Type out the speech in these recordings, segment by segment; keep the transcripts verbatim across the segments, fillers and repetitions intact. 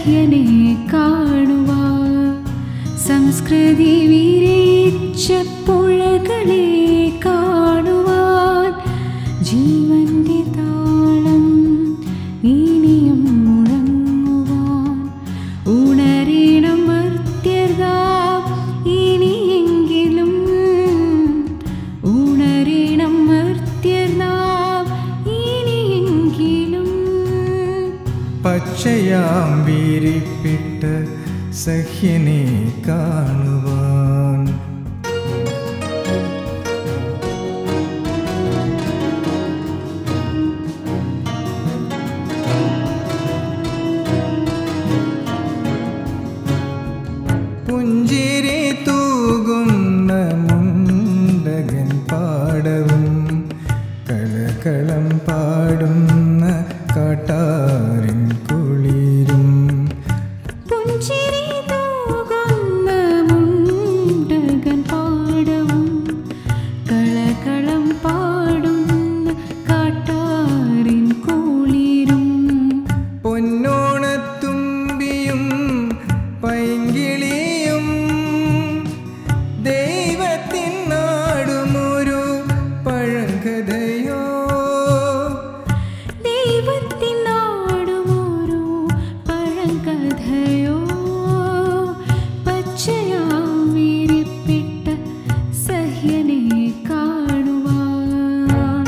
സഹ്യനെ കാണുവാൻ സംസ്കൃതി വിരിച്ച പുഴകളെ കാണുവാൻ ജീവന്റെ താളം ഇനിയും മുഴങ്ങുവാൻ ഉണരണം മർത്യർതാം ഇനിയെങ്കിലും ഉണരണം മർത്യർതാം ഇനിയെങ്കിലും പച്ചയാം വീരിപ്പിട്ട് സഹ്യനെ കാണുവാൻ പുഞ്ചിരി തൂകുന്ന മുണ്ടകൻ പാടവും കളകളം പാടുന്ന കാട്ടാറിൻ കുളിരും പുഞ്ചിരി തൂകുന്ന മുണ്ടകൻ പാടവും കളകളം പാടുന്ന കാട്ടാറിൻ കുളിരും പൊന്നോണത്തുമ്പിയും പൈങ്കിളിയും ദൈവത്തിൻ നാടുമൊരു പഴങ്കഥയോ ദൈവത്തിൻ നാടുമൊരു പഴങ്കഥയോ പച്ചയാം വിരിപ്പിട്ട സഹ്യനെ കാണുവാൻ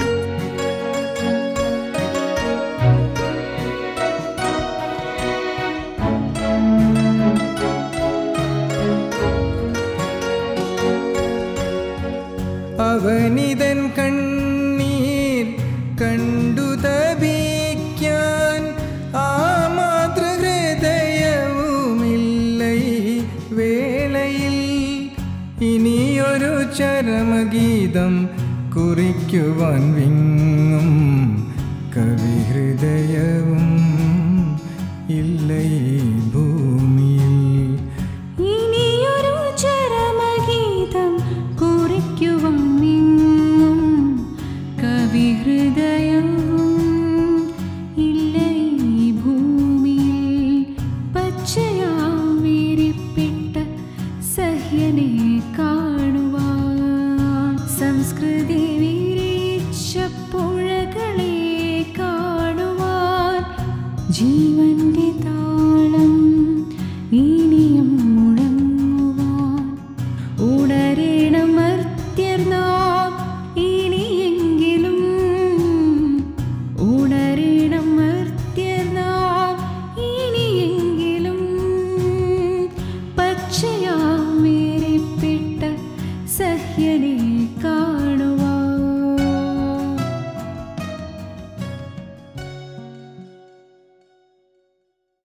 അവനിതൻ കണ്ണീർ കണ്ടു തപിക്കാൻ ആ മാതൃഹൃദയവുമില്ല ഈ വേളയിൽ ഇനിയൊരു ചരമഗീതം കുറിക്കുവാൻ വിങ്ങും കവിഹൃദയവും ഇല്ല ഈ ഭൂമിയിൽ ഇനിയൊരു ചരമഗീതം കുറിക്കുവാൻ നിന്നും കവിഹൃദയവും ഇല്ല ഈ ഭൂമിയിൽ പച്ചയാം വിരിപ്പിട്ട സഹ്യനെ കാണുവാൻ സംസ്കൃതി വിരിച്ച പുഴകളെ കാണുവാൻ ജീവ